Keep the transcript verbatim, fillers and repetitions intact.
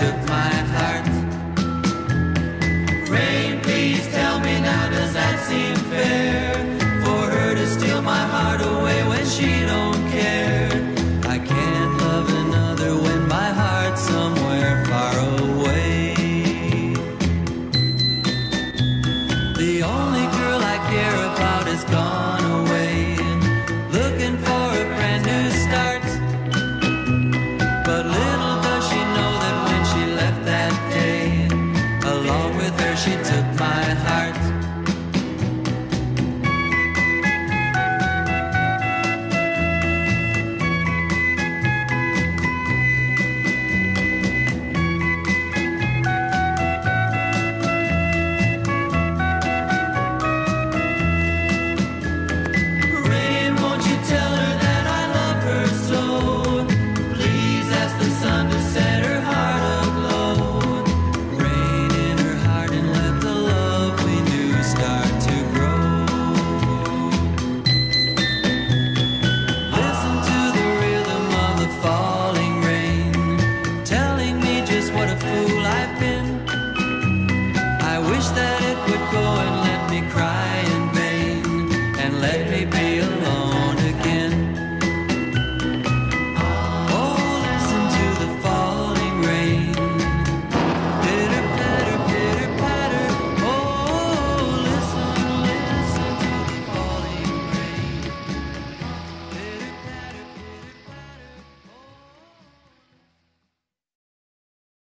took my heart. Rain, please tell me now, does that seem fair? For her to steal my heart away when she don't care. I can't love another when my heart's somewhere far away. The only girl I care about is gone away, looking for a brand new start. But little does she know that when she left that day, along with her she took my heart. Go and let me cry in vain, and let me be alone.